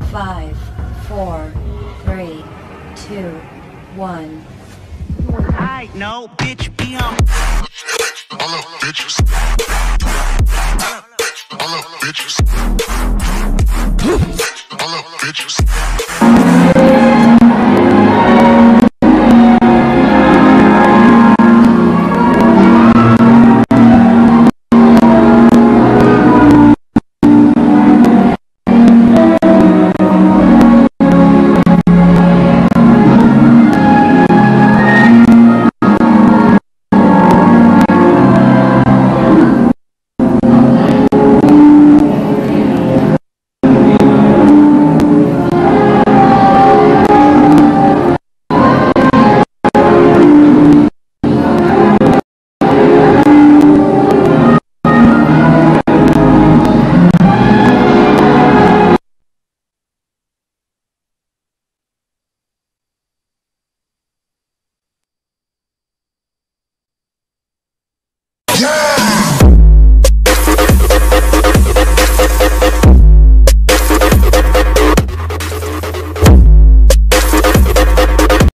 5, 4, 3, 2, 1. I know, bitch, be on. All up, bitches. All up, bitches. All up, bitches.